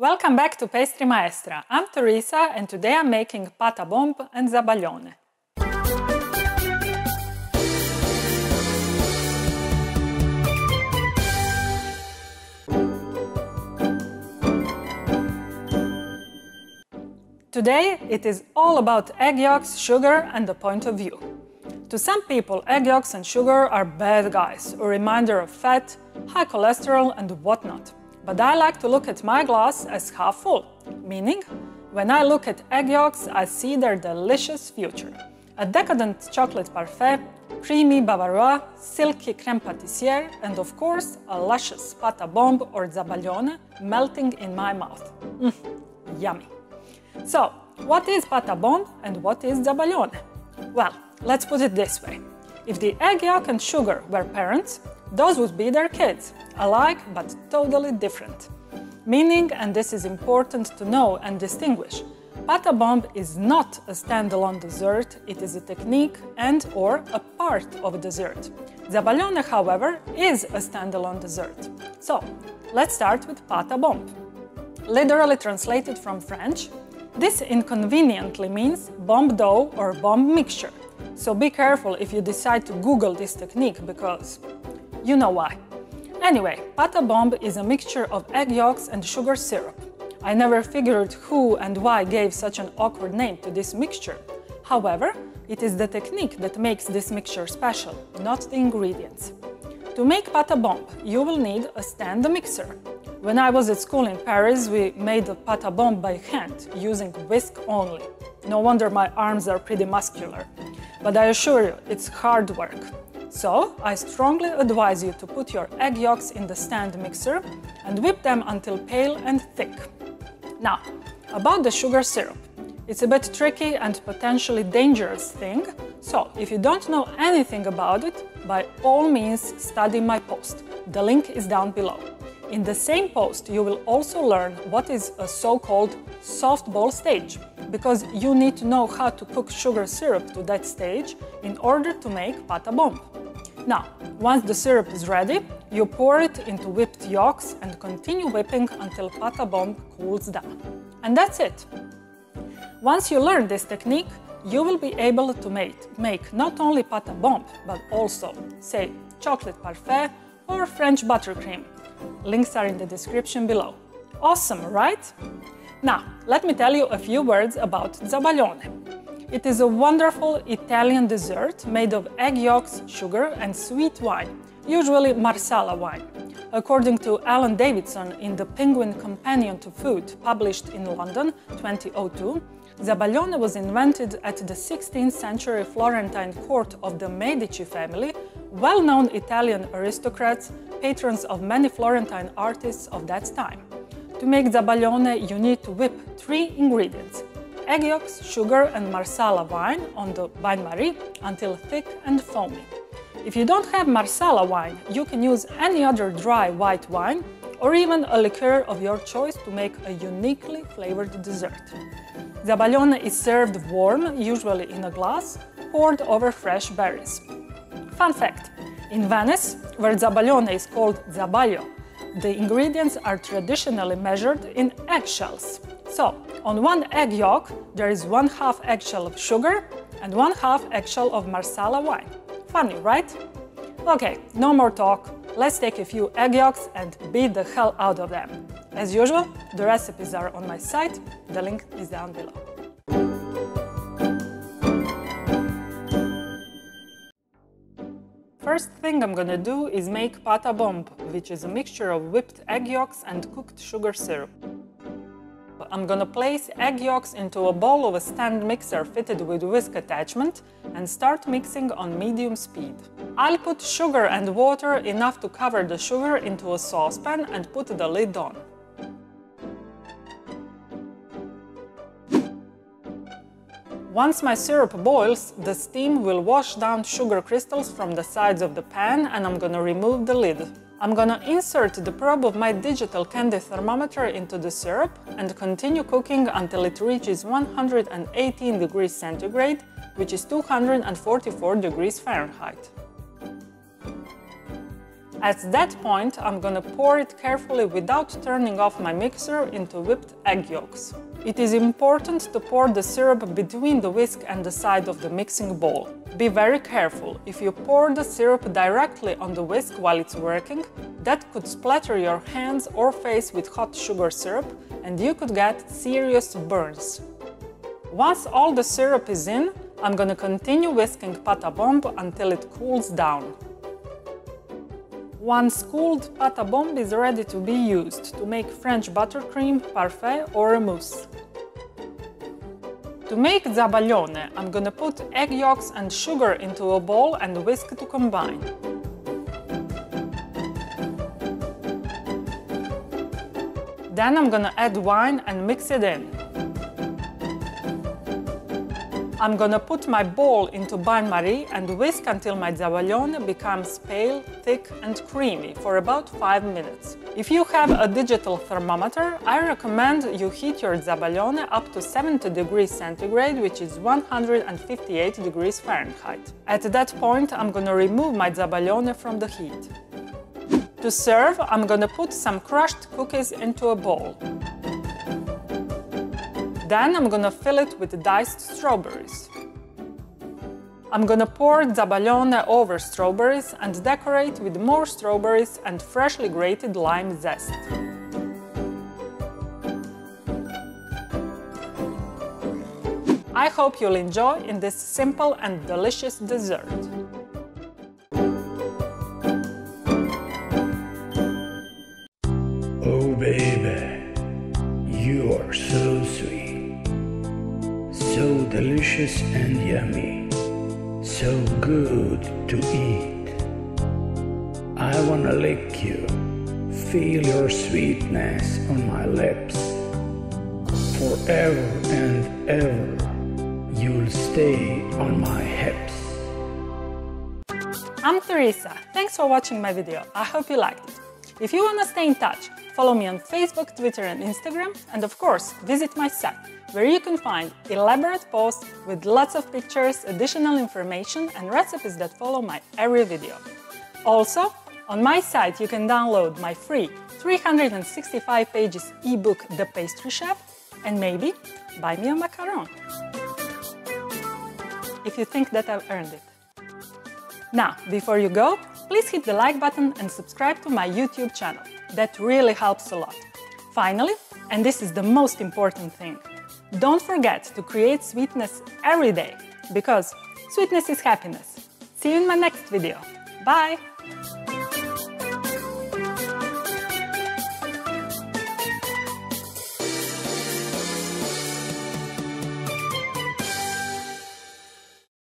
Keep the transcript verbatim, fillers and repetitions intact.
Welcome back to Pastry Maestra. I'm Teresa and today I'm making Pâte Bombe and Zabaglione. Today it is all about egg yolks, sugar and the point of view. To some people, egg yolks and sugar are bad guys, a reminder of fat, high cholesterol and whatnot. But I like to look at my glass as half full, meaning, when I look at egg yolks, I see their delicious future. A decadent chocolate parfait, creamy bavarois, silky crème pâtissière, and of course, a luscious pâte bombe or zabaglione melting in my mouth. Mm, yummy! So, what is pâte bombe and what is zabaglione? Well, let's put it this way. If the egg yolk and sugar were parents, those would be their kids, alike but totally different. Meaning, and this is important to know and distinguish, pâte bombe is not a standalone dessert, it is a technique and or a part of a dessert. Zabaglione, however, is a standalone dessert. So, let's start with pâte bombe. Literally translated from French, this inconveniently means bombe dough or bombe mixture. So be careful if you decide to Google this technique because you know why. Anyway, pâte bombe is a mixture of egg yolks and sugar syrup. I never figured who and why gave such an awkward name to this mixture. However, it is the technique that makes this mixture special, not the ingredients. To make pâte bombe, you will need a stand mixer. When I was at school in Paris, we made the pâte bombe by hand, using whisk only. No wonder my arms are pretty muscular. But I assure you, it's hard work. So, I strongly advise you to put your egg yolks in the stand mixer and whip them until pale and thick. Now, about the sugar syrup. It's a bit tricky and potentially dangerous thing, so if you don't know anything about it, by all means study my post. The link is down below. In the same post, you will also learn what is a so-called softball stage, because you need to know how to cook sugar syrup to that stage in order to make pâte bombe. Now, once the syrup is ready, you pour it into whipped yolks and continue whipping until pâte bombe cools down. And that's it! Once you learn this technique, you will be able to make, make not only pâte bombe, but also, say, chocolate parfait or French buttercream. Links are in the description below. Awesome, right? Now, let me tell you a few words about zabaglione. It is a wonderful Italian dessert made of egg yolks, sugar and sweet wine, usually Marsala wine. According to Alan Davidson in The Penguin Companion to Food, published in London twenty oh two, zabaglione was invented at the sixteenth century Florentine court of the Medici family, well-known Italian aristocrats, patrons of many Florentine artists of that time. To make zabaglione, you need to whip three ingredients: egg yolks, sugar and Marsala wine on the bain-marie until thick and foamy. If you don't have Marsala wine, you can use any other dry white wine or even a liqueur of your choice to make a uniquely flavored dessert. Zabaglione is served warm, usually in a glass, poured over fresh berries. Fun fact: in Venice, where zabaglione is called zabaglio, the ingredients are traditionally measured in eggshells. So, on one egg yolk, there is one half eggshell of sugar and one half eggshell of Marsala wine. Funny, right? Okay, no more talk. Let's take a few egg yolks and beat the hell out of them. As usual, the recipes are on my site. The link is down below. First thing I'm gonna do is make pâte bombe, which is a mixture of whipped egg yolks and cooked sugar syrup. I'm gonna place egg yolks into a bowl of a stand mixer fitted with whisk attachment and start mixing on medium speed. I'll put sugar and water enough to cover the sugar into a saucepan and put the lid on. Once my syrup boils, the steam will wash down sugar crystals from the sides of the pan and I'm gonna remove the lid. I'm gonna insert the probe of my digital candy thermometer into the syrup and continue cooking until it reaches one hundred eighteen degrees centigrade, which is two hundred forty-four degrees Fahrenheit. At that point, I'm gonna pour it carefully without turning off my mixer into whipped egg yolks. It is important to pour the syrup between the whisk and the side of the mixing bowl. Be very careful. If you pour the syrup directly on the whisk while it's working, that could splatter your hands or face with hot sugar syrup and you could get serious burns. Once all the syrup is in, I'm gonna continue whisking pâte bombe until it cools down. Once cooled, pâte bombe is ready to be used to make French buttercream, parfait or a mousse. To make zabaglione, I'm gonna put egg yolks and sugar into a bowl and whisk to combine. Then I'm gonna add wine and mix it in. I'm gonna put my bowl into bain-marie and whisk until my zabaglione becomes pale, thick and creamy for about five minutes. If you have a digital thermometer, I recommend you heat your zabaglione up to seventy degrees centigrade, which is one hundred fifty-eight degrees Fahrenheit. At that point, I'm gonna remove my zabaglione from the heat. To serve, I'm gonna put some crushed cookies into a bowl. Then I'm gonna fill it with diced strawberries. I'm gonna pour zabaglione over strawberries and decorate with more strawberries and freshly grated lime zest. I hope you'll enjoy in this simple and delicious dessert. Oh baby, you are so sweet, so delicious and yummy, so good to eat. I wanna lick you, feel your sweetness on my lips. Forever and ever, you'll stay on my hips. I'm Teresa. Thanks for watching my video. I hope you liked it. If you want to stay in touch, follow me on Facebook, Twitter and Instagram, and of course, visit my site, where you can find elaborate posts with lots of pictures, additional information and recipes that follow my every video. Also, on my site you can download my free three hundred sixty-five pages ebook The Pastry Chef and maybe buy me a macaron, if you think that I've earned it. Now, before you go, please hit the like button and subscribe to my YouTube channel. That really helps a lot. Finally, and this is the most important thing, don't forget to create sweetness every day, because sweetness is happiness. See you in my next video. Bye!